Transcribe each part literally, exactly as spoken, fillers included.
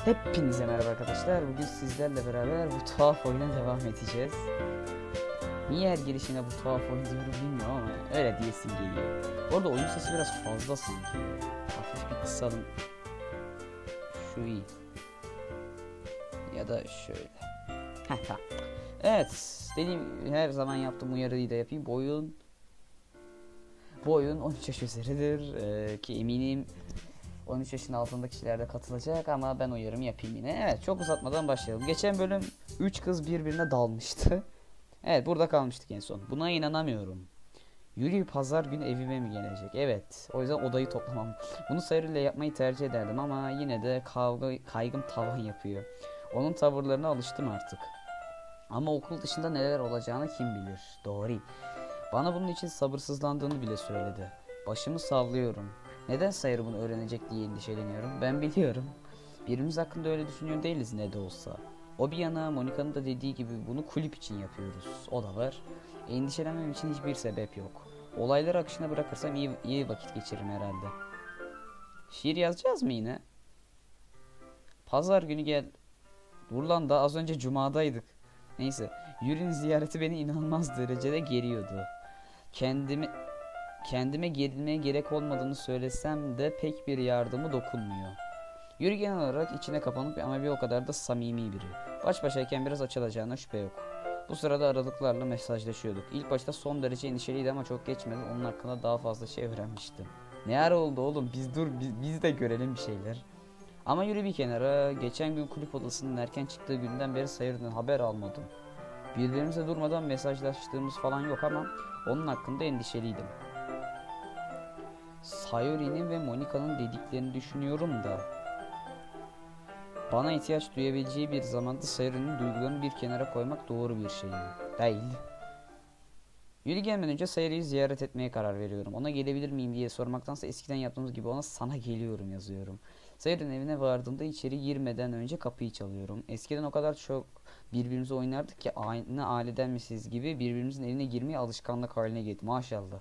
Hepinize merhaba arkadaşlar. Bugün sizlerle beraber bu tuhaf oyuna devam edeceğiz. Niye her girişine bu tuhaf oyun diyorum bilmiyorum ama öyle diyesim geliyor. Bu arada oyun sesi biraz fazla sanki. Hafif bir kısalım. Şu iyi. Ya da şöyle. Heh, tamam. Evet. Dediğim her zaman yaptığım uyarıyı da yapayım. Bu oyun Bu oyun on üç yaş üzeridir. Ee, ki eminim on üç yaşın altındaki kişiler de katılacak ama ben uyarımı yapayım yine. Evet, çok uzatmadan başlayalım. Geçen bölüm üç kız birbirine dalmıştı. Evet, burada kalmıştık en son. Buna inanamıyorum. Yuri pazar günü evime mi gelecek? Evet. O yüzden odayı toplamam. Bunu Sayuri ile yapmayı tercih ederdim ama yine de kavga kaygım tavan yapıyor. Onun tavırlarına alıştım artık. Ama okul dışında neler olacağını kim bilir? Doğru. Bana bunun için sabırsızlandığını bile söyledi. Başımı sallıyorum. Neden Sayuri bunu öğrenecek diye endişeleniyorum. Ben biliyorum. Birbirimiz hakkında öyle düşünüyor değiliz ne de olsa. O bir yana Monika'nın da dediği gibi bunu kulüp için yapıyoruz. O da var. Endişelenmem için hiçbir sebep yok. Olayları akışına bırakırsam iyi, iyi vakit geçiririm herhalde. Şiir yazacağız mı yine? Pazar günü gel. Dur lan, daha az önce cumadaydık. Neyse. Yuri'nin ziyareti beni inanılmaz derecede geriyordu. Kendimi Kendime gerilmeye gerek olmadığını söylesem de pek bir yardımı dokunmuyor. Yuri genel olarak içine kapanık ama bir o kadar da samimi biri. Baş başayken biraz açılacağına şüphe yok. Bu sırada aralıklarla mesajlaşıyorduk. İlk başta son derece endişeliydi ama çok geçmeden onun hakkında daha fazla şey öğrenmiştim. Ne ara oldu oğlum, biz dur biz, biz de görelim bir şeyler. Ama Yuri bir kenara. Geçen gün kulüp odasının erken çıktığı günden beri Sayuri'den haber almadım. Birbirimize durmadan mesajlaştığımız falan yok ama onun hakkında endişeliydim. Sayuri'nin ve Monika'nın dediklerini düşünüyorum da bana ihtiyaç duyabileceği bir zamanda Sayuri'nin duygularını bir kenara koymak doğru bir şey mi? Değil. Yuri gelmeden önce Sayuri'yi ziyaret etmeye karar veriyorum. Ona gelebilir miyim diye sormaktansa eskiden yaptığımız gibi ona sana geliyorum yazıyorum. Sayuri'nin evine vardığımda içeri girmeden önce kapıyı çalıyorum. Eskiden o kadar çok birbirimize oynardık ki aynı aileden misiniz gibi birbirimizin evine girmeye alışkanlık haline geldi. Maşallah.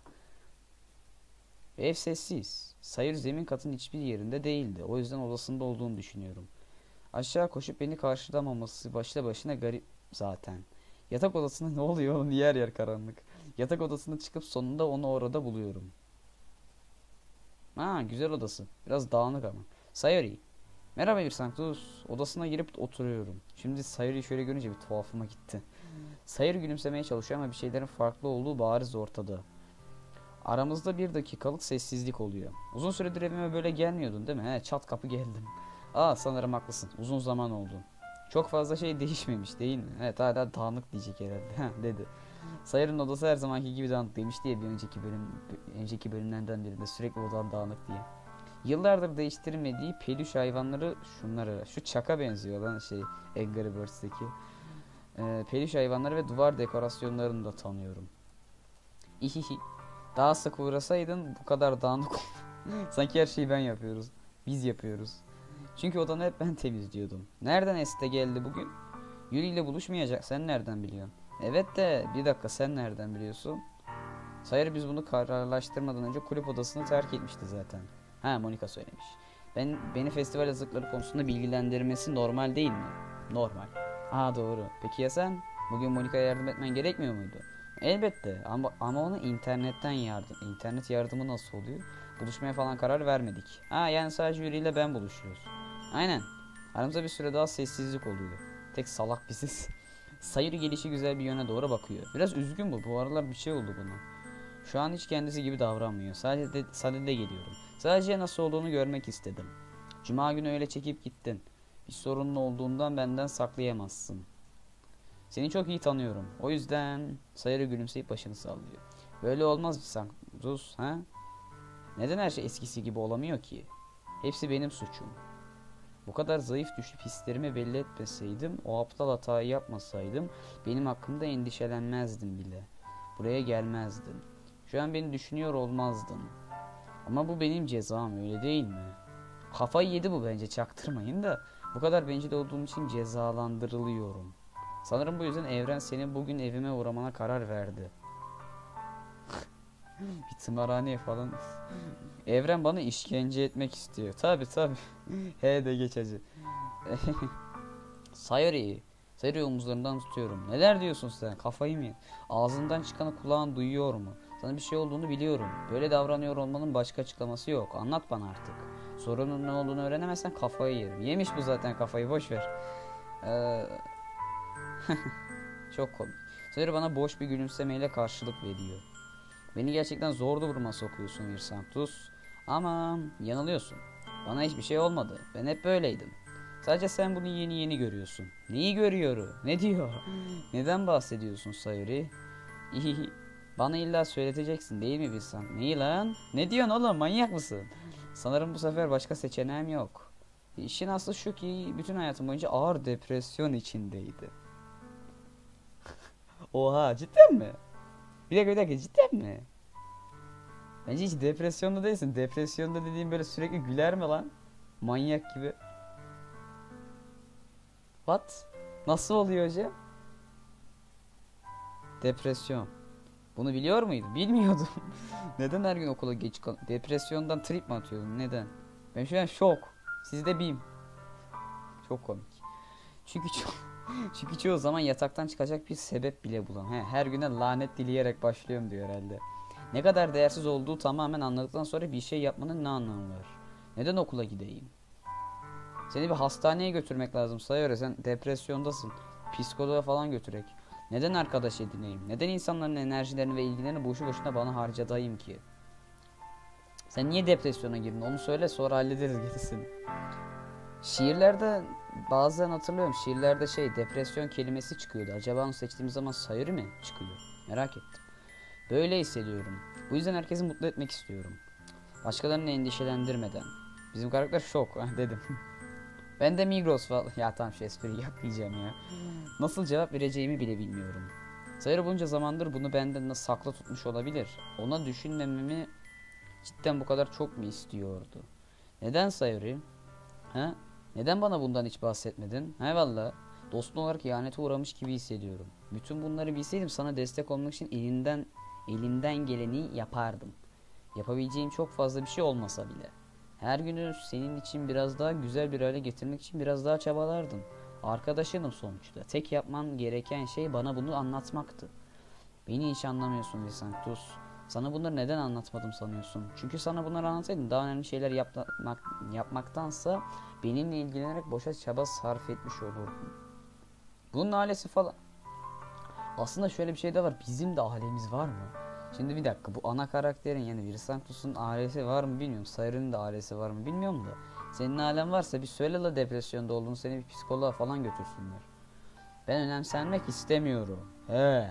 Ev sessiz. Sayuri zemin katının hiçbir yerinde değildi. O yüzden odasında olduğunu düşünüyorum. Aşağı koşup beni karşılamaması başlı başına garip zaten. Yatak odasında ne oluyor oğlum, yer yer karanlık. Yatak odasına çıkıp sonunda onu orada buluyorum. Ha, güzel odası. Biraz dağınık ama. Sayuri. Merhaba bir Sanctus. Odasına girip oturuyorum. Şimdi Sayuri'yi şöyle görünce bir tuhafıma gitti. Sayuri gülümsemeye çalışıyor ama bir şeylerin farklı olduğu bariz ortada. Aramızda bir dakikalık sessizlik oluyor. Uzun süredir evime böyle gelmiyordun değil mi? He, çat kapı geldim. Aa, sanırım haklısın. Uzun zaman oldu. Çok fazla şey değişmemiş değil mi? Evet, hala dağınık diyecek herhalde dedi. Sayır'ın odası her zamanki gibi dağınık demiş diye bir önceki bölüm önceki bölümlerden birinde sürekli odan dağınık diye. Yıllardır değiştirmediği peluş hayvanları şunları. Şu çaka benziyor lan şey Angry Birds'teki. Ee, peluş hayvanları ve duvar dekorasyonlarını da tanıyorum. İhihi. Daha sık uğrasaydın bu kadar dağınık sanki her şeyi ben yapıyoruz. Biz yapıyoruz. Çünkü odanı hep ben temizliyordum. Nereden este geldi bugün? Yuri ile buluşmayacak. Sen nereden biliyorsun? Evet de bir dakika, sen nereden biliyorsun? Sayır biz bunu kararlaştırmadan önce kulüp odasını terk etmişti zaten. Ha, Monika söylemiş. Ben beni festival hazırlıkları konusunda bilgilendirmesi normal değil mi? Normal. Aa, doğru. Peki ya sen? Bugün Monika'ya yardım etmen gerekmiyor muydu? Elbette ama, ama ona internetten yardım. İnternet yardımı nasıl oluyor? Buluşmaya falan karar vermedik. Ha, yani sadece Yuri ile ben buluşuyoruz. Aynen. Aramızda bir süre daha sessizlik oluyor. Tek salak biziz. Sayuri gelişi güzel bir yöne doğru bakıyor. Biraz üzgün bu. Bu aralar bir şey oldu buna. Şu an hiç kendisi gibi davranmıyor. Sadece de, sadede geliyorum. Sadece nasıl olduğunu görmek istedim. Cuma günü öyle çekip gittin. Bir sorunun olduğundan benden saklayamazsın. Seni çok iyi tanıyorum. O yüzden Sayuri gülümseyip başını sallıyor. Böyle olmaz bir Sanctus, ha? Neden her şey eskisi gibi olamıyor ki? Hepsi benim suçum. Bu kadar zayıf düşüp hislerimi belli etmeseydim, o aptal hatayı yapmasaydım benim hakkımda endişelenmezdin bile. Buraya gelmezdin. Şu an beni düşünüyor olmazdın. Ama bu benim cezam, öyle değil mi? Kafayı yedi bu, bence çaktırmayın da. Bu kadar bencil olduğum için cezalandırılıyorum. Sanırım bu yüzden evren senin bugün evime uğramana karar verdi. Bir tımarhaneye falan Evren bana işkence etmek istiyor. Tabi tabi. He de geç hacı. Sayori'yi. Sayori omuzlarından tutuyorum. Neler diyorsun sen? Kafayı mı yedin? Ağzından çıkanı kulağın duyuyor mu? Sana bir şey olduğunu biliyorum. Böyle davranıyor olmanın başka açıklaması yok. Anlat bana artık. Sorunun ne olduğunu öğrenemezsen kafayı yerim. Yemiş bu zaten kafayı, boş ver. Ee... Çok komik. Sayori bana boş bir gülümsemeyle karşılık veriyor. Beni gerçekten zor duruma sokuyorsun Virsanctus. Ama yanılıyorsun. Bana hiçbir şey olmadı. Ben hep böyleydim. Sadece sen bunu yeni yeni görüyorsun. Neyi görüyorum? Ne diyor? Neden bahsediyorsun Sayori? Bana illa söyleteceksin değil mi Virsank? Neyi lan? Ne diyorsun oğlum? Manyak mısın? Sanırım bu sefer başka seçeneğim yok. İşin aslı şu ki bütün hayatım boyunca ağır depresyon içindeydi. Oha, cidden mi? Bir dakika bir dakika, cidden mi? Bence hiç depresyonda değilsin. Depresyonda dediğim böyle sürekli güler mi lan? Manyak gibi. What? Nasıl oluyor hocam? Depresyon. Bunu biliyor muydun? Bilmiyordum. Neden her gün okula geç kal? Depresyondan trip mi atıyordun? Neden? Ben şu an şok. Sizde bim. Çok komik. Çünkü çok çünkü çoğu zaman yataktan çıkacak bir sebep bile bulam. He, her güne lanet dileyerek başlıyorum diyor herhalde. Ne kadar değersiz olduğu tamamen anladıktan sonra bir şey yapmanın ne anlamı var? Neden okula gideyim? Seni bir hastaneye götürmek lazım Sayore, sen depresyondasın. Psikoloğa falan götürek. Neden arkadaş edineyim? Neden insanların enerjilerini ve ilgilerini boşu boşuna bana harcadayım ki? Sen niye depresyona girdin? Onu söyle, sonra hallederiz gerisini. Şiirlerde bazen hatırlıyorum, şiirlerde şey depresyon kelimesi çıkıyordu. Acaba onu seçtiğimiz zaman Sayori mi çıkıyor? Merak ettim. Böyle hissediyorum. Bu yüzden herkesi mutlu etmek istiyorum. Başkalarını endişelendirmeden. Bizim karakter şok dedim. Ben de Migros falan. Ya tamam, şu espriyi yapmayacağım ya. Nasıl cevap vereceğimi bile bilmiyorum. Sayori bunca zamandır bunu benden nasıl saklı tutmuş olabilir? Ona düşünmememi cidden bu kadar çok mu istiyordu? Neden Sayori? Ha? Neden bana bundan hiç bahsetmedin? He valla. Dostun olarak ihanete uğramış gibi hissediyorum. Bütün bunları bilseydim sana destek olmak için elinden elimden geleni yapardım. Yapabileceğim çok fazla bir şey olmasa bile. Her günü senin için biraz daha güzel bir hale getirmek için biraz daha çabalardım. Arkadaşınım sonuçta. Tek yapman gereken şey bana bunu anlatmaktı. Beni hiç anlamıyorsun Visanctus. Sana bunları neden anlatmadım sanıyorsun? Çünkü sana bunları anlatsaydım daha önemli şeyler yapmak, yapmaktansa benimle ilgilenerek boşa çaba sarf etmiş olurdum. Bunun ailesi falan. Aslında şöyle bir şey de var. Bizim de ailemiz var mı? Şimdi bir dakika, bu ana karakterin yani Virsanctus'un ailesi var mı bilmiyorum. Sayori'nin de ailesi var mı bilmiyorum da. Senin ailen varsa bir söyle la, depresyonda olduğunu, seni bir psikoloğa falan götürsünler. Ben önemsenmek istemiyorum. He.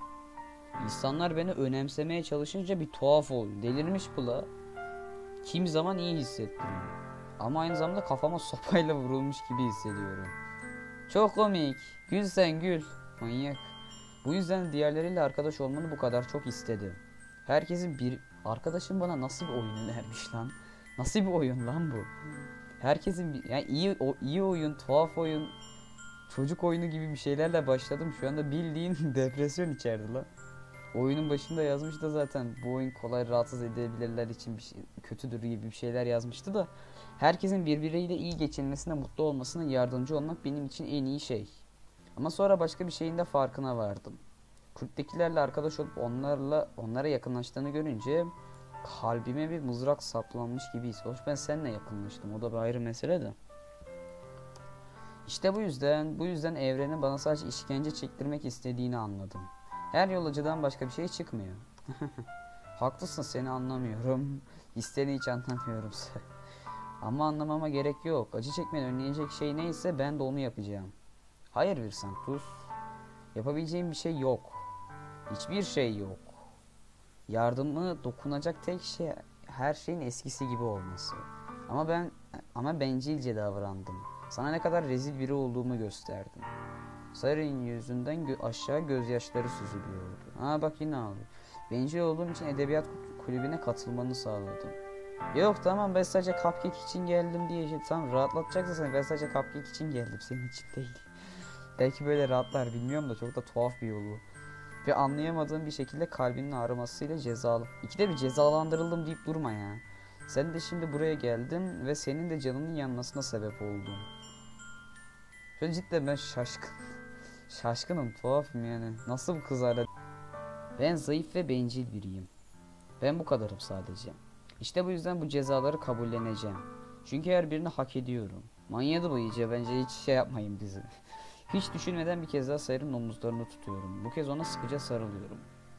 İnsanlar beni önemsemeye çalışınca bir tuhaf oluyor. Delirmiş bu la. Kim zaman iyi hissettiriyor. Ama aynı zamanda kafama sopayla vurulmuş gibi hissediyorum. Çok komik. Gül sen gül. Manyak. Bu yüzden diğerleriyle arkadaş olmanı bu kadar çok istedim. Herkesin bir... Arkadaşım bana nasıl bir oyun önermiş lan? Nasıl bir oyun lan bu? Herkesin bir... Yani iyi, o, iyi oyun, tuhaf oyun, çocuk oyunu gibi bir şeylerle başladım. Şu anda bildiğin depresyon içerdi lan. Oyunun başında yazmıştı zaten, bu oyun kolay rahatsız edebilirler için bir şey, kötüdür gibi bir şeyler yazmıştı da. Herkesin birbiriyle iyi geçinmesine, mutlu olmasına yardımcı olmak benim için en iyi şey. Ama sonra başka bir şeyin de farkına vardım. Kulüptekilerle arkadaş olup onlarla onlara yakınlaştığını görünce kalbime bir mızrak saplanmış gibi hissettim. Ben seninle yakınlaştım, o da bir ayrı mesele de. İşte bu yüzden, bu yüzden evrenin bana sadece işkence çektirmek istediğini anladım. Her yol acıdan başka bir şey çıkmıyor. Haklısın, seni anlamıyorum. Hislerini hiç anlamıyorum. Ama anlamama gerek yok. Acı çekmeni önleyecek şey neyse ben de onu yapacağım. Hayır Virsanctus. Yapabileceğim bir şey yok. Hiçbir şey yok. Yardımı dokunacak tek şey her şeyin eskisi gibi olması. Ama ben ama bencilce davrandım. Sana ne kadar rezil biri olduğumu gösterdim. Sayori'nin yüzünden gö- aşağı gözyaşları süzülüyordu. Ha bak, yine ağlıyor. Bencil olduğum için edebiyat kulübüne katılmanı sağladım. Yok tamam, ben sadece cupcake için geldim diye şey, tamam rahatlatacaksa seni, ben sadece cupcake için geldim, senin için değil. Belki böyle rahatlar, bilmiyorum da çok da tuhaf bir yolu. Ve anlayamadığım bir şekilde kalbinin ağrımasıyla cezalı. İkide bir cezalandırıldım deyip durma ya. Sen de şimdi buraya geldin ve senin de canının yanmasına sebep oldum. Şöyle cidden ben şaşkın. Şaşkınım, tuhafım yani. Nasıl bu kız hala? Ben zayıf ve bencil biriyim. Ben bu kadarım sadece. İşte bu yüzden bu cezaları kabulleneceğim. Çünkü her birini hak ediyorum. Manyadı bu iyice, bence hiç şey yapmayın bizi. Hiç düşünmeden bir kez daha Sayır'ın omuzlarını tutuyorum. Bu kez ona sıkıca sarılıyorum.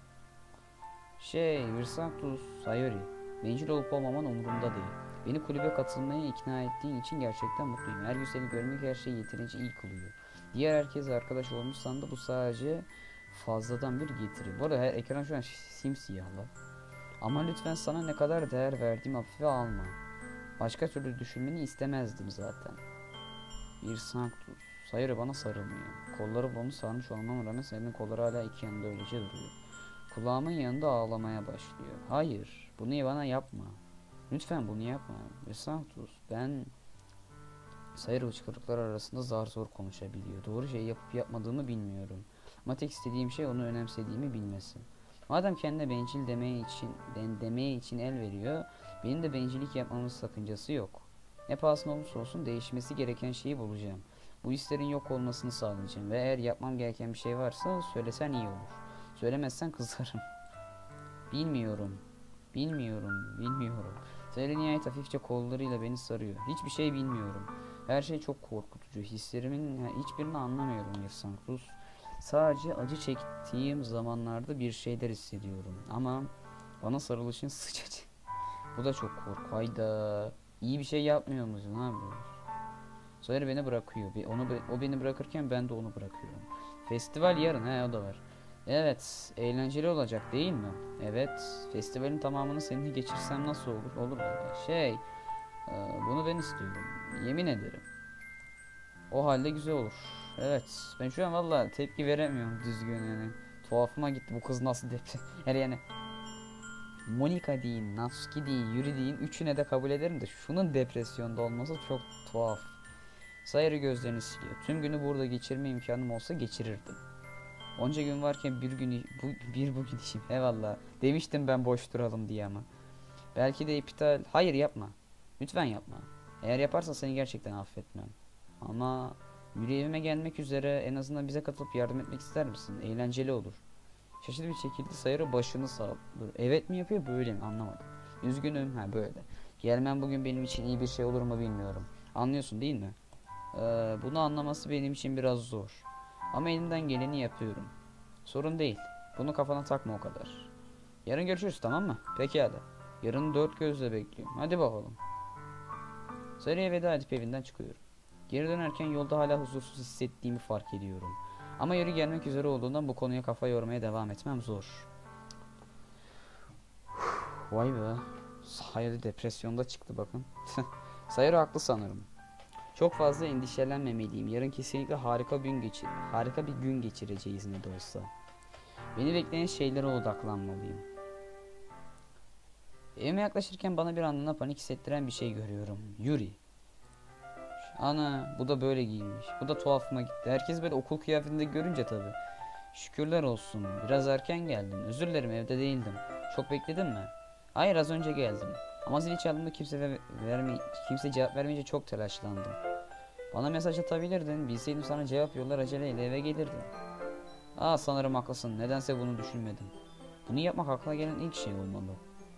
Şey, Virsanctus, Sayori. Bencil olup olmaman umurumda değil. Beni kulübe katılmaya ikna ettiğin için gerçekten mutluyum. Her gün seni görmek her şeyi yeterince iyi kılıyor. Diğer herkese arkadaş olmuşsan da bu sadece fazladan bir getiri. Bu arada her ekran şu an simsiyah lan. Ama lütfen sana ne kadar değer verdiğimi hafife alma. Başka türlü düşünmeni istemezdim zaten. Virsanctus. Sayori bana sarılmıyor. Kolları bunu sarmış olmama rağmen senin kolları hala iki yanında öylece duruyor. Kulağımın yanında ağlamaya başlıyor. Hayır, bunu bana yapma. Lütfen bunu yapma. Virsanctus, ben... Sayori hıçkırıklar arasında zar zor konuşabiliyor. Doğru şeyi yapıp yapmadığımı bilmiyorum. Ama tek istediğim şey onu önemsediğimi bilmesi. Madem kendine bencil demeye için, den demeye için el veriyor, benim de bencillik yapmamın sakıncası yok. Ne pahasına olursa olsun değişmesi gereken şeyi bulacağım. Bu hislerin yok olmasını sağlayacağım ve eğer yapmam gereken bir şey varsa söylesen iyi olur. Söylemezsen kızarım. Bilmiyorum. Bilmiyorum. Bilmiyorum. Sayori nihayet hafifçe kollarıyla beni sarıyor. Hiçbir şey bilmiyorum. Her şey çok korkutucu. Hislerimin hiçbirini anlamıyorum Virsanctus. Sadece acı çektiğim zamanlarda bir şeyler hissediyorum. Ama bana sarılışın sıcacık. Bu da çok korku. Hayda. İyi bir şey yapmıyor musun? Ne yapıyoruz? Sayori beni bırakıyor. Onu, o beni bırakırken ben de onu bırakıyorum. Festival yarın. He, o da var. Evet. Eğlenceli olacak değil mi? Evet. Festivalin tamamını seninle geçirsem nasıl olur? Olur valla. Şey. E, bunu ben istiyorum. Yemin ederim. O halde güzel olur. Evet. Ben şu an valla tepki veremiyorum düzgün yani. Tuhafıma gitti bu kız nasıl depre. Her yani. Monika deyin, Natsuki deyin, Yuri deyin. Üçüne de kabul ederim de şunun depresyonda olması çok tuhaf. Sayori gözlerini siliyor. Tüm günü burada geçirme imkanım olsa geçirirdim. Onca gün varken bir gün bu bir bugün işim. Eyvallah. Demiştim ben boş duralım diye ama. Belki de iptal. Hayır yapma. Lütfen yapma. Eğer yaparsan seni gerçekten affetmem. Ama Yuri evime gelmek üzere, en azından bize katılıp yardım etmek ister misin? Eğlenceli olur. Şaşırtıcı bir şekilde Sayori başını sağlıyor. Evet mi yapıyor böyle mi anlamadım. Üzgünüm, ha böyle. Gelmem bugün benim için iyi bir şey olur mu bilmiyorum. Anlıyorsun değil mi? Ee, bunu anlaması benim için biraz zor. Ama elimden geleni yapıyorum. Sorun değil. Bunu kafana takma o kadar. Yarın görüşürüz, tamam mı? Pekala. Yarın dört gözle bekliyorum. Hadi bakalım. Sayori'ye veda edip evinden çıkıyorum. Geri dönerken yolda hala huzursuz hissettiğimi fark ediyorum. Ama yeri gelmek üzere olduğundan bu konuya kafa yormaya devam etmem zor. Vay be. Sayori depresyonda çıktı bakın. Sayori haklı sanırım. Çok fazla endişelenmemeliyim. Yarın kesinlikle harika bir gün geçir. Harika bir gün geçireceğiz ne de olsa. Beni bekleyen şeylere odaklanmalıyım. Evime yaklaşırken bana bir anlığına panik hissettiren bir şey görüyorum. Yuri. Ana, bu da böyle giyinmiş. Bu da tuhafıma gitti. Herkes böyle okul kıyafetinde görünce tabi. Şükürler olsun. Biraz erken geldim. Özür dilerim, evde değildim. Çok bekledin mi? Hayır, az önce geldim. Ama zili çaldığımda kimse ve verme kimse cevap vermeyince çok telaşlandım. Bana mesaj atabilirdin. Bilseydim sana cevap yollar aceleyle eve gelirdim. Aa, sanırım haklısın. Nedense bunu düşünmedim. Bunu yapmak aklına gelen ilk şey olmalı.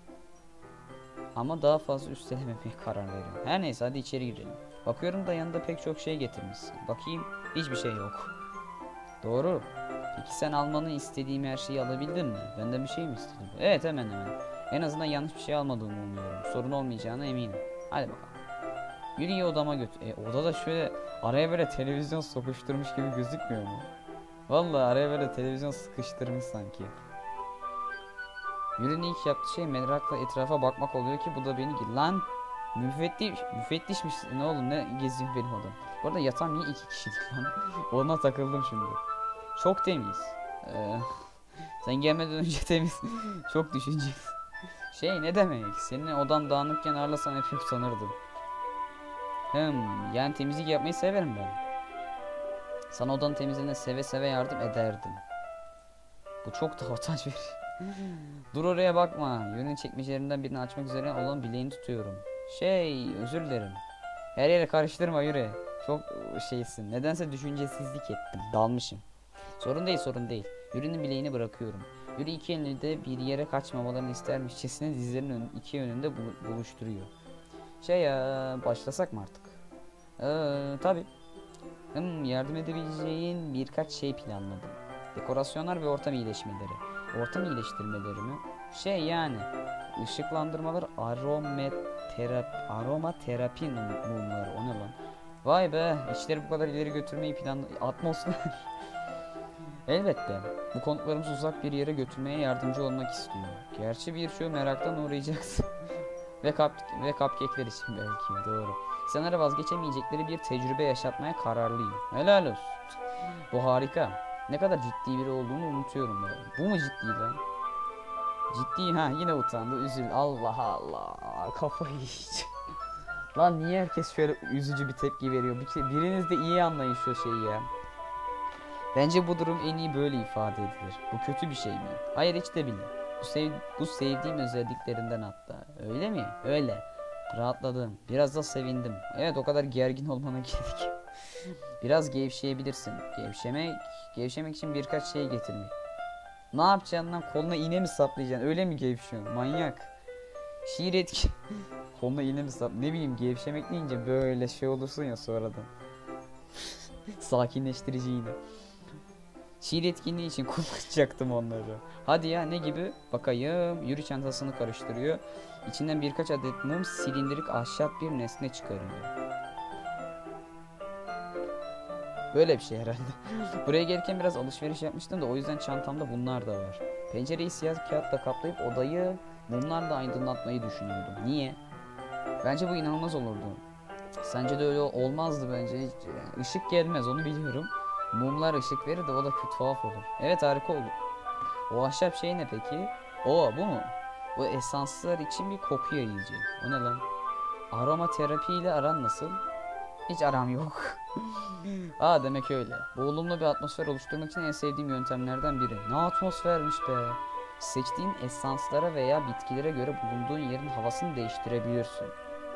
Ama daha fazla üstelememeye karar veriyorum. Her neyse, hadi içeri girelim. Bakıyorum da yanında pek çok şey getirmişsin. Bakayım, hiçbir şey yok. Doğru. Peki sen almanı istediğim her şeyi alabildin mi? Benden bir şey mi istedin? Evet, hemen hemen. En azından yanlış bir şey almadığımı umuyorum. Sorun olmayacağına eminim. Hadi bakalım. Yuri'yi odama götür. E, odada şöyle araya böyle televizyon sokuşturmuş gibi gözükmüyor mu? Vallahi araya böyle televizyon sıkıştırmış sanki. Yuri'nin ilk yaptığı şey merakla etrafa bakmak oluyor ki bu da beni... Lan! Müfettiş, müfettişmiş. Ne oğlum, ne geziyor benim odam. Bu arada yatağım niye iki kişilik lan? Ona takıldım şimdi. Çok temiz. Ee, sen gelmeden önce temiz. Çok düşünceli. Şey, ne demek? Senin odan dağınıkken ağırlasam hep utanırdım. Hım, yani temizlik yapmayı severim ben. Sana odanın temizliğine seve seve yardım ederdim. Bu çok da utanç verici. Dur oraya bakma. Yönün çekmecelerinden birini açmak üzere olan bileğini tutuyorum. Şey, özür dilerim. Her yere karıştırma Yuri. Çok şeysin. Nedense düşüncesizlik ettim. Dalmışım. Sorun değil, sorun değil. Yuri'nin bileğini bırakıyorum. Yuri iki elini de bir yere kaçmamalarını istermişçesine dizlerinin ön, iki yönünde bul buluşturuyor. Şey ya, başlasak mı artık? Ee, tabii. Hmm, yardım edebileceğin birkaç şey planladım. Dekorasyonlar ve ortam iyileşmeleri. Ortam iyileştirmeleri mi? Şey yani, ışıklandırmalar, aromaterapi, aromaterapi mumları, o ne lan? Vay be, işleri bu kadar ileri götürmeyi planlı... Atmosfer. Elbette, bu konuklarımızı uzak bir yere götürmeye yardımcı olmak istiyor. Gerçi birçoğu meraktan uğrayacaksın. ve, kap ve cupcake'ler için belki, doğru. İnsanlara vazgeçemeyecekleri bir tecrübe yaşatmaya kararlıyım. Helal olsun. Bu harika. Ne kadar ciddi biri olduğunu unutuyorum böyle. Bu mu ciddi lan? Ciddi, ha yine utandı, üzül. Allah Allah, kafayı yiyeceğim. Lan niye herkes şöyle üzücü bir tepki veriyor? Bir, biriniz de iyi anlayın şu şeyi ya. Bence bu durum en iyi böyle ifade edilir. Bu kötü bir şey mi? Hayır, hiç de bile. Bu, sev bu sevdiğim özelliklerinden hatta. Öyle mi? Öyle. Rahatladım. Biraz da sevindim. Evet, o kadar gergin olmana gerek. Biraz gevşeyebilirsin. Gevşemek, gevşemek için birkaç şey getirmek. Ne yapacaksın lan? Koluna iğne mi saplayacaksın? Öyle mi gevşiyorsun? Manyak. Şiir etki. Koluna iğne mi sap? Ne bileyim, gevşemek deyince böyle şey olursun ya sonradan. Sakinleştirici iğne. Şiir etkinliği için kullanacaktım onları. Hadi ya, ne gibi? Bakayım. Yuri çantasını karıştırıyor. İçinden birkaç adet mum, silindirik ahşap bir nesne çıkarıyor. Böyle bir şey herhalde. Buraya gelirken biraz alışveriş yapmıştım da o yüzden çantamda bunlar da var. Pencereyi siyah kağıtla kaplayıp odayı mumlarla aydınlatmayı düşünüyordum. Niye? Bence bu inanılmaz olurdu. Sence de öyle olmazdı bence. Hiç, yani ışık gelmez, onu biliyorum. Mumlar ışık verir de o da kötü, tuhaf olur. Evet, harika olur. O ahşap şey ne peki? O bu mu? O esanslar için bir koku yayıcı. O ne lan? Aromaterapi ile aran nasıl? Hiç aram yok. Aa, demek öyle. Bu olumlu bir atmosfer oluşturmak için en sevdiğim yöntemlerden biri. Ne atmosfermiş be. Seçtiğin esanslara veya bitkilere göre bulunduğun yerin havasını değiştirebilirsin.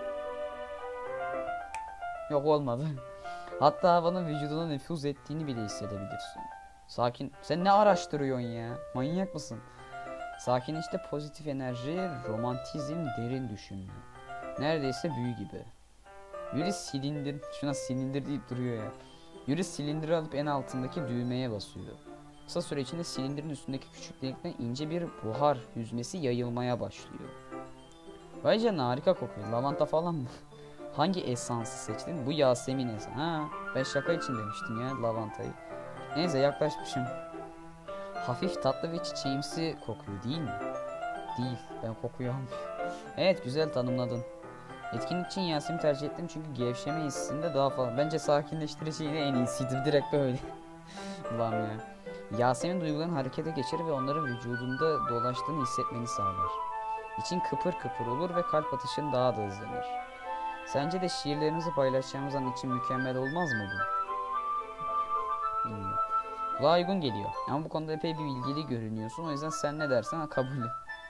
Yok, olmadı. Hatta havanın vücuduna nüfuz ettiğini bile hissedebilirsin. Sakin. Sen ne araştırıyorsun ya? Manyak mısın? Sakin işte, pozitif enerji, romantizm, derin düşünme. Neredeyse büyü gibi. Yuri silindir, şuna silindir deyip duruyor ya. Yuri silindiri alıp en altındaki düğmeye basıyor. Kısa süre içinde silindirin üstündeki küçük delikten ince bir buhar hüzmesi yayılmaya başlıyor. Vay canına, harika kokuyor. Lavanta falan mı? Hangi esansı seçtin? Bu Yasemin esansı. Ha, ben şaka için demiştim ya lavantayı. Neyse, yaklaşmışım. Hafif tatlı ve çiçeğimsi kokuyor değil mi? Değil, ben kokuyu almıyorum. Evet, güzel tanımladın. Etkinlik için Yasemin tercih ettim çünkü gevşeme hissinde daha fazla. Bence sakinleştirici yine en iyisiydi, direkt böyle. Ulan ya. Yasemin duygularını harekete geçirir ve onların vücudunda dolaştığını hissetmeni sağlar. İçin kıpır kıpır olur ve kalp atışın daha da hızlanır. Sence de şiirlerinizi paylaşacağımız an için mükemmel olmaz mı bu? Bilmiyorum. Kulağa uygun geliyor. Ama bu konuda epey bir bilgili görünüyorsun. O yüzden sen ne dersen ha, kabul.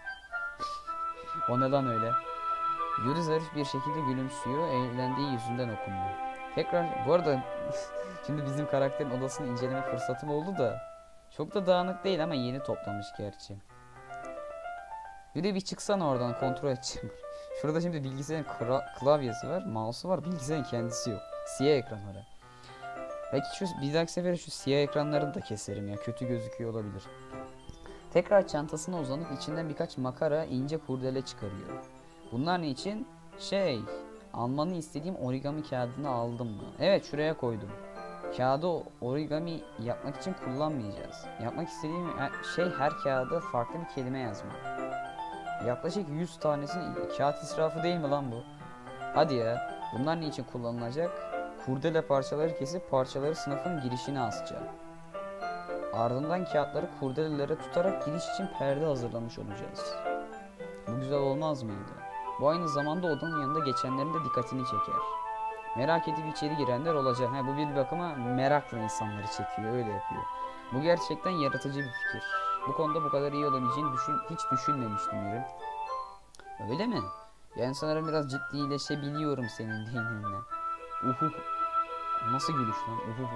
O neden öyle? Yuri zarif bir şekilde gülümsüyor. Eğlendiği yüzünden okunuyor. Tekrar bu arada şimdi bizim karakterin odasını inceleme fırsatım oldu da çok da dağınık değil ama yeni toplamış gerçi. Yuri bir çıksana oradan, kontrol edeceğim. Şurada şimdi bilgisayarın klavyesi var, mouse'u var, bilgisayarın kendisi yok. Siyah ekran var. Belki şu bir dahaki sefere şu siyah ekranları da keserim ya, kötü gözüküyor olabilir. Tekrar çantasına uzanıp içinden birkaç makara, ince kurdele çıkarıyor. Bunlar ne için? Şey, almanı istediğim origami kağıdını aldım mı? Evet, şuraya koydum. Kağıdı origami yapmak için kullanmayacağız. Yapmak istediğim şey her kağıda farklı bir kelime yazmak. Yaklaşık yüz tanesini, kağıt israfı değil mi lan bu? Hadi ya, bunlar ne için kullanılacak? Kurdele parçaları kesip parçaları sınıfın girişine asacağım. Ardından kağıtları kurdelelere tutarak giriş için perde hazırlamış olacağız. Bu güzel olmaz mıydı? Bu aynı zamanda odanın yanında geçenlerin de dikkatini çeker. Merak edip içeri girenler olacak. Ha, bu bir bakıma merakla insanları çekiyor, öyle yapıyor. Bu gerçekten yaratıcı bir fikir. Bu konuda bu kadar iyi olabileceğini düşün, hiç düşünmemiştim Yuri. Öyle mi? Yani sanırım biraz ciddileşebiliyorum senin deyiminle. Uhu. Nasıl gülüş lan? Uhu.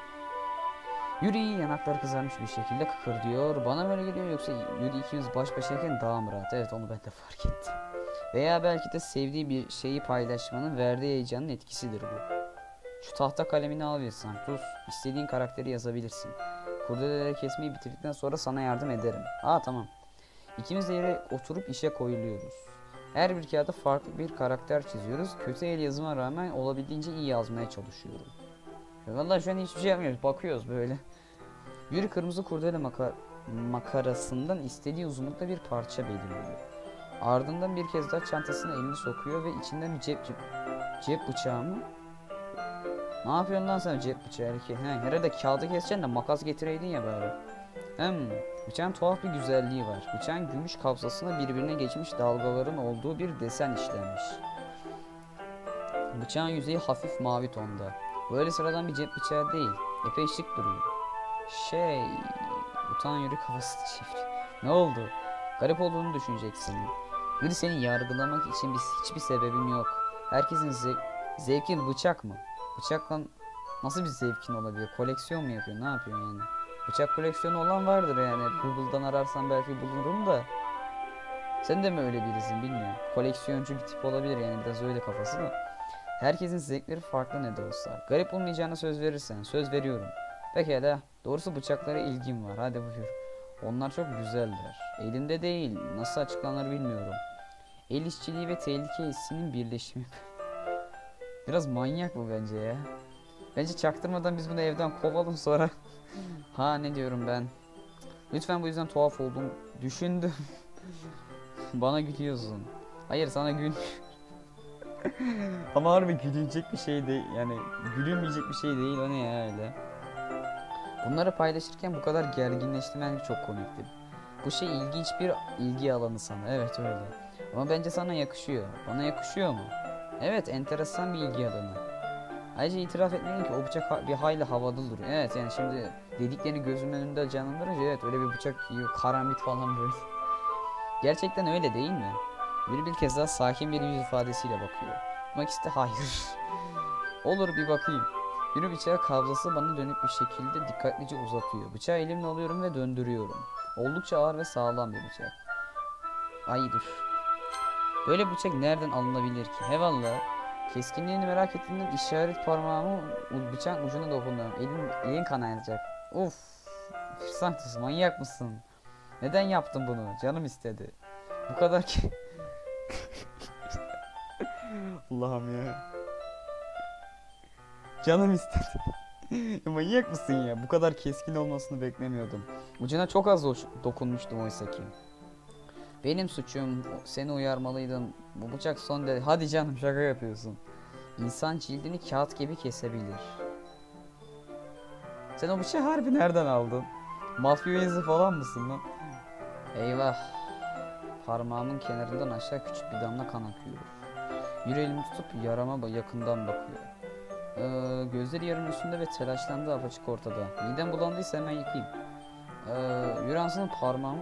Yuri yanakları kızarmış bir şekilde kıkırdıyor. Bana böyle geliyor, yoksa Yuri ikimiz baş başayken daha mı rahat? Evet, onu ben de fark ettim. Veya belki de sevdiği bir şeyi paylaşmanın verdiği heyecanın etkisidir bu. Şu tahta kalemini al ve Sanctus. İstediğin karakteri yazabilirsin. Kurdeleleri kesmeyi bitirdikten sonra sana yardım ederim. Aa, tamam. İkimiz de yere oturup işe koyuluyoruz. Her bir kağıda farklı bir karakter çiziyoruz. Kötü el yazıma rağmen olabildiğince iyi yazmaya çalışıyorum. Vallahi şu an hiçbir şey yapmıyoruz. Bakıyoruz böyle. Yuri kırmızı kurdele maka makarasından istediği uzunlukta bir parça belirliyor. Ardından bir kez daha çantasına elini sokuyor ve içinden bir cep cep, cep bıçağı mı? Ne yapıyorsun lan sen cep bıçağı ki? He, herhalde kağıdı keseceksin de makas getireydin ya bari. Hem bıçağın tuhaf bir güzelliği var. Bıçağın gümüş kabzasına birbirine geçmiş dalgaların olduğu bir desen işlenmiş. Bıçağın yüzeyi hafif mavi tonda. Böyle sıradan bir cep bıçağı değil. Epey şık duruyor. Şey... Utan Yuri kafasını çevir. Ne oldu? Garip olduğunu düşüneceksin. Yuri, seni yargılamak için bir, hiçbir sebebim yok. Herkesin ze zevkin bıçak mı? Bıçakla nasıl bir zevkin olabilir? Koleksiyon mu yapıyor? Ne yapıyor yani? Bıçak koleksiyonu olan vardır yani. Google'dan ararsan belki bulurum da. Sen de mi öyle birisin bilmiyorum. Koleksiyoncu bir tip olabilir yani, biraz öyle kafası da. Herkesin zevkleri farklı ne de olsa. Garip olmayacağına söz verirsen. Söz veriyorum. Pekala. Doğrusu bıçaklara ilgim var. Hadi buyur. Onlar çok güzeller. Elimde değil. Nasıl açıklanır bilmiyorum. El işçiliği ve tehlike hissinin birleşimi. Biraz manyak bu bence ya. Bence çaktırmadan biz bunu evden kovalım sonra. Ha, ne diyorum ben. Lütfen, bu yüzden tuhaf olduğunu düşündüm. Bana gülüyorsun. Hayır, sana gül. Ama harbi gülünecek bir şey değil. Yani gülünmeyecek bir şey değil. O ne ya öyle. Bunları paylaşırken bu kadar gerginleştirmen çok komikti. Bu şey ilginç bir ilgi alanı sana. Evet, öyle. Ama bence sana yakışıyor. Bana yakışıyor mu? Evet, enteresan bir ilgi alanı. Ayrıca itiraf etmeliyim ki o bıçak bir hayli havada duruyor. Evet, yani şimdi dediklerini gözümün önünde canlandırınca evet, öyle bir bıçak gibi karambit falan böyle. Gerçekten öyle değil mi? Bir bir kez daha sakin bir yüz ifadesiyle bakıyor. Bakmak iste hayır. Olur, bir bakayım. Yürü, bıçağı kabzası bana dönük bir şekilde dikkatlice uzatıyor. Bıçağı elimle alıyorum ve döndürüyorum. Oldukça ağır ve sağlam bir bıçak. Ay dur. Böyle bıçak nereden alınabilir ki? Hevallah. Keskinliğini merak ettiğimden işaret parmağımı bıçağın ucuna dokunuyorum. Elin, elin kanayacak. Uf. Sanctus, manyak mısın? Neden yaptın bunu? Canım istedi. Bu kadar ki... Allah'ım ya. Canım istedi. Manyak mısın ya? Bu kadar keskin olmasını beklemiyordum. Ucuna çok az dokunmuştum oysa ki. Benim suçum. Seni uyarmalıydım. Bu bıçak son derece... Hadi canım, şaka yapıyorsun. İnsan cildini kağıt gibi kesebilir. Sen o bıçağı harbi nereden aldın? Mafya üyesi falan mısın lan? Eyvah. Parmağımın kenarından aşağı küçük bir damla kan akıyor. Yüreğimi tutup yarama yakından bakıyor. Ee, gözleri yarın üstünde ve telaşlandı, apaçık ortada. Midem bulandıysa hemen yıkayayım. Ee, Yuransının parmağım...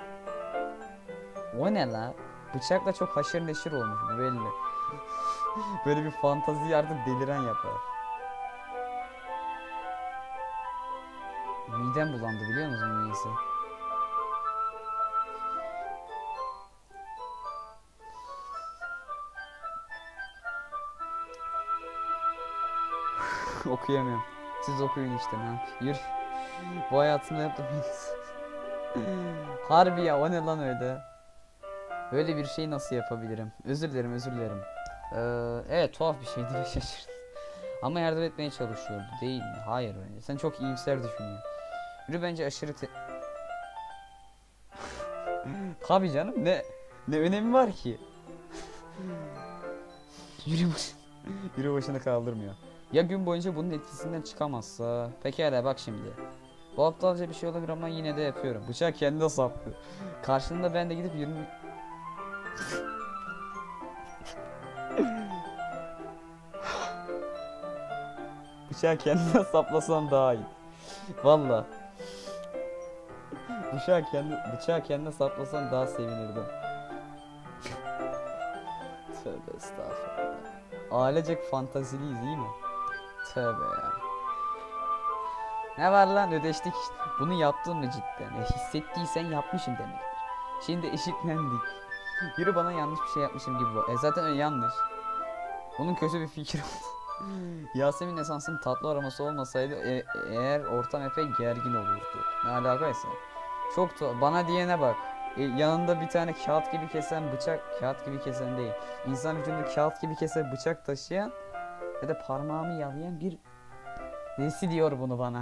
O ne la? Bıçakla çok haşır neşir olmuş bu belli. Böyle bir fantazi artık deliren yapar. Midem bulandı, biliyor musun neyse? Okuyamıyorum. Siz okuyun işte, ne yapayım. Yürü. Bu hayatımda yaptım. Harbi ya, o ne lan öyle? Böyle bir şey nasıl yapabilirim? Özür dilerim, özür dilerim. Ee, evet, tuhaf bir şeydi ve şaşırdım. Ama yardım etmeye çalışıyordu, değil mi? Hayır bence. Sen çok iyimser düşünüyorsun. Yürü, bence aşırı te... Tabii canım, ne ne önemi var ki? Yürü baş... Yürü başını kaldırmıyor. Ya gün boyunca bunun etkisinden çıkamazsa? Pekala, bak şimdi. Bu aptalca bir şey olabilir ama yine de yapıyorum. Bıçağı kendine saplıyor. Karşılığında ben de gidip yirmi... Bıçağı kendine saplasam daha iyi. Valla. bıçağı kendi bıçağı kendine saplasan daha sevinirdim. Tövbe estağfurullah. Ailecek fantaziliyiz iyi mi? Tövbe ya. Ne var lan ödeştik işte. Bunu yaptın mı cidden? E, hissettiysen yapmışım demektir. Şimdi eşitlendik. Yürü bana yanlış bir şey yapmışım gibi bu. E zaten öyle yanlış. Bunun kötü bir fikir oldu. Yasemin esansının tatlı aroması olmasaydı e- eğer ortam epey gergin olurdu. Ne alakaysa. Çok tu- bana diyene bak. E, yanında bir tane kağıt gibi kesen bıçak, kağıt gibi kesen değil. İnsan vücudunda kağıt gibi kesen bıçak taşıyan ve de parmağımı yalayan bir nesi diyor bunu bana.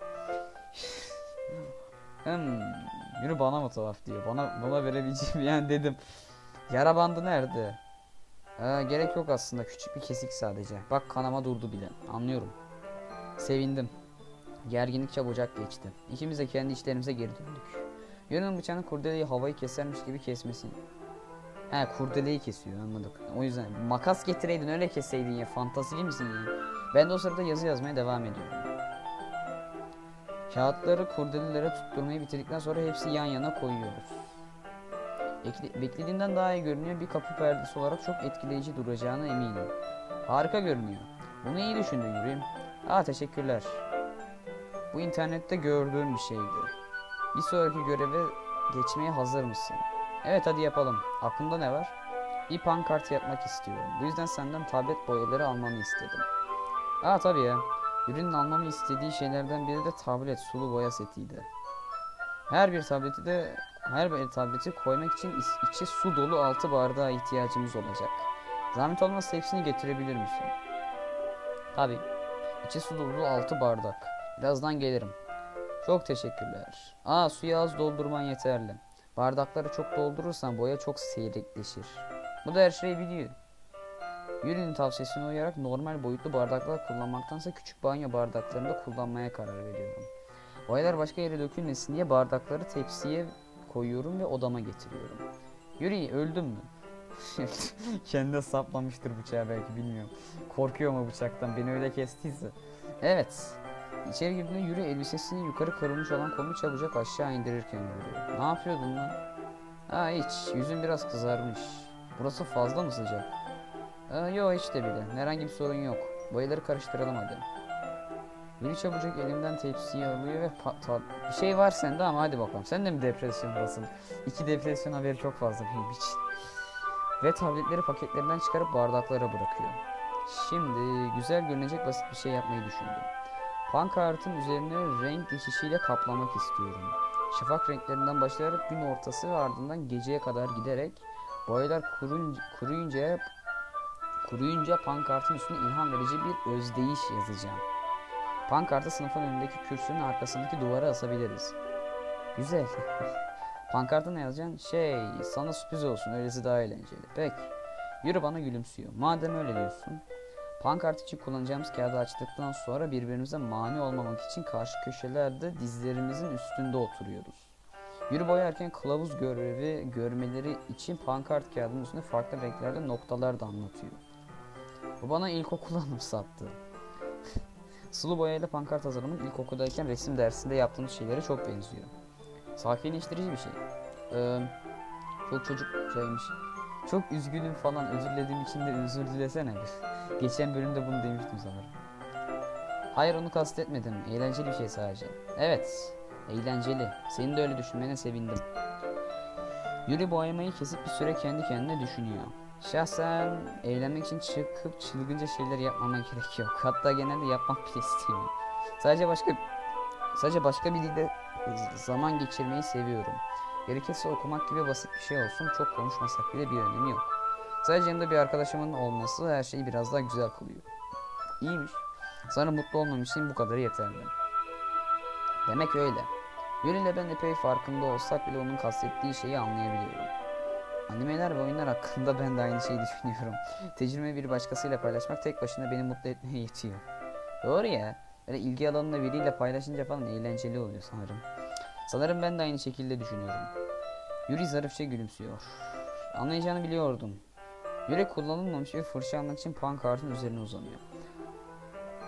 hmm, yürü bana mı tuhaf diyor. Bana bana verebileceğim yani dedim. Yara bandı nerede? Ee, gerek yok aslında, küçük bir kesik sadece. Bak kanama durdu bile. Anlıyorum. Sevindim. Gerginlik çabucak geçti. İkimiz de kendi işlerimize geri döndük. Yönün bıçağının kurdeleyi havayı kesermiş gibi kesmesin. He, kurdeleyi kesiyor, anladık. O yüzden makas getireydin öyle keseydin ya. Fantazili misin ya? Ben de o sırada yazı yazmaya devam ediyorum. Kağıtları kurdelelere tutturmayı bitirdikten sonra hepsi yan yana koyuyoruz. Beklediğimden daha iyi görünüyor. Bir kapı perdesi olarak çok etkileyici duracağına eminim. Harika görünüyor. Bunu iyi düşündün Yürüyüm. Aa, teşekkürler. Bu internette gördüğüm bir şeydi. Bir sonraki göreve geçmeye hazır mısın? Evet, hadi yapalım. Aklında ne var? Bir pankart yapmak istiyorum. Bu yüzden senden tablet boyaları almanı istedim. Aa, tabii ya. Yürüyünün almamı istediği şeylerden biri de tablet sulu boya setiydi. Her bir tableti de her bir tableti koymak için içi su dolu altı bardağa ihtiyacımız olacak. Zahmet olmazsa hepsini getirebilir misin? Tabii. İçi su dolu altı bardak. Birazdan gelirim. Çok teşekkürler. Aa, suyu az doldurman yeterli. Bardakları çok doldurursan boya çok seyrekleşir. Bu da her şeyi biliyor. Yuri'nin tavsiyesine uyarak normal boyutlu bardaklar kullanmaktansa küçük banyo bardaklarında kullanmaya karar veriyorum. Boyalar başka yere dökülmesin diye bardakları tepsiye koyuyorum ve odama getiriyorum. Yuri, öldün mü? Kendine saplamıştır bıçağı belki, bilmiyorum. Korkuyor mu bıçaktan, beni öyle kestiyse. Evet. İçeri girdiğinde Yuri elbisesinin yukarı kırılmış olan kolunu çabucak aşağı indirirken görüyor. Ne yapıyordun lan? Ha, hiç. Yüzün biraz kızarmış. Burası fazla mı sıcak? Ee, yo, hiç de bile. Herhangi bir sorun yok. Boyaları karıştıralım hadi. Yuri çabucak elimden tepsiyi alıyor ve bir şey var sende ama hadi bakalım. Sen de mi depresyondasın? İki depresyon haberi çok fazla benim için. Ve tabletleri paketlerinden çıkarıp bardaklara bırakıyor. Şimdi güzel görünecek basit bir şey yapmayı düşündüm. Pankartın üzerine renk geçişiyle kaplamak istiyorum. Şafak renklerinden başlayarak gün ortası ve ardından geceye kadar giderek boyalar kurunca, kuruyunca kuruyunca pankartın üstüne ilham verici bir özdeyiş yazacağım. Pankartı sınıfın önündeki kürsünün arkasındaki duvara asabiliriz. Güzel. Pankartı ne yazacaksın? Şey, sana sürpriz olsun, öylesi daha eğlenceli. Peki. Yürü bana gülümsüyor. Madem öyle diyorsun. Pankart için kullanacağımız kağıdı açtıktan sonra birbirimize mani olmamak için karşı köşelerde dizlerimizin üstünde oturuyoruz. Yürü boyarken kılavuz görevi görmeleri için pankart kağıdının üstünde farklı renklerde noktalar da anlatıyor. Bu bana ilkokul anımsattı. Sulu boyayla pankart hazırlamak ilkokuldayken resim dersinde yaptığımız şeylere çok benziyor. Sakinleştirici bir şey. Ee, çok çocukçaymış. Çok üzgünüm falan, özür dilediğim için de özür dilesene. Geçen bölümde bunu demiştim sanırım. Hayır, onu kastetmedim. Eğlenceli bir şey sadece. Evet, eğlenceli. Senin de öyle düşünmene sevindim. Yuri boyamayı kesip bir süre kendi kendine düşünüyor. Şahsen eğlenmek için çıkıp çılgınca şeyler yapmama gerek yok. Hatta genelde yapmak bile istemiyorum. Sadece başka sadece başka biriyle zaman geçirmeyi seviyorum. Gerekirse okumak gibi basit bir şey olsun. Çok konuşmasak bile bir önemi yok. Sadece yanımda bir arkadaşımın olması her şeyi biraz daha güzel kılıyor. İyiymiş. Sana mutlu olmam için bu kadarı yeterli. Demek öyle. Yuri ile ben epey farkında olsak bile onun kastettiği şeyi anlayabiliyorum. Animeler ve oyunlar hakkında ben de aynı şeyi düşünüyorum. Tecrübeyi bir başkasıyla paylaşmak tek başına beni mutlu etmeye yetiyor. Doğru ya. Böyle ilgi alanını biriyle paylaşınca falan eğlenceli oluyor sanırım. Sanırım ben de aynı şekilde düşünüyorum. Yuri zarifçe gülümsüyor. Anlayacağını biliyordum. Yuri kullanılmamış bir fırça almak için pankartın üzerine uzanıyor.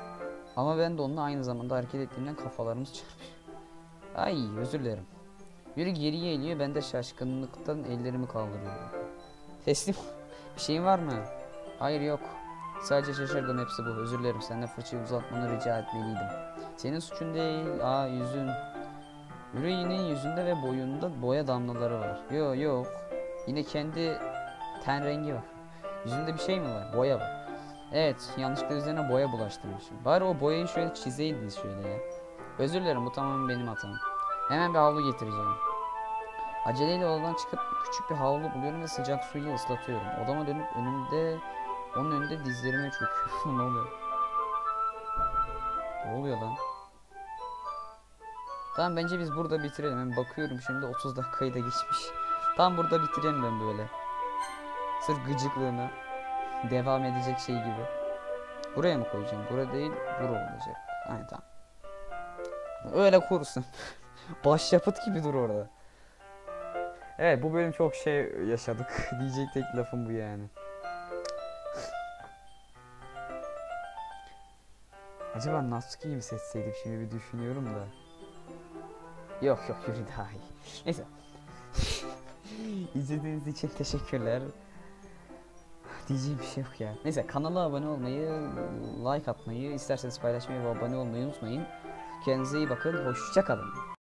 Ama ben de onunla aynı zamanda hareket ettiğimden kafalarımız çarpıyor. Ay, özür dilerim. Biri geriye eğiliyor, ben de şaşkınlıktan ellerimi kaldırıyorum. Teslim bir şeyin var mı? Hayır yok. Sadece şaşırdım, hepsi bu. Özür dilerim, senden fırçayı uzatmanı rica etmeliydim. Senin suçun değil. Aa, yüzün. Yüreğinin yüzünde ve boyunda boya damlaları var. Yok yok. Yine kendi ten rengi var. Yüzünde bir şey mi var? Boya var. Evet, yanlışlıkla üzerine boya bulaştırmışım. Bari o boyayı şöyle çizeydiniz şöyle ya. Özür dilerim, bu tamamen benim hatam. Hemen bir havlu getireceğim. Aceleyle odadan çıkıp küçük bir havlu buluyorum ve sıcak suyla ıslatıyorum. Odama dönüp önümde, onun önünde dizlerime çöküyorum. Ne oluyor? Ne oluyor lan? Tamam, bence biz burada bitirelim. Ben bakıyorum şimdi otuz dakikayı da geçmiş. Tam burada bitireyim ben böyle. Sırf gıcıklığına. Devam edecek şey gibi. Buraya mı koyacağım? Buraya değil, bura olacak. Aynen, tamam. Öyle kursun. Başyapıt gibi dur orada. Evet, bu bölüm çok şey yaşadık. Diyecek tek lafım bu yani. Acaba Natsuki'yi mi seçseydim, şimdi bir düşünüyorum da. Yok yok, Yuri daha iyi. Neyse. İzlediğiniz için teşekkürler. Diyeceğim bir şey yok ya. Neyse, kanala abone olmayı, like atmayı, isterseniz paylaşmayı ve abone olmayı unutmayın. Kendinize iyi bakın. Hoşça kalın.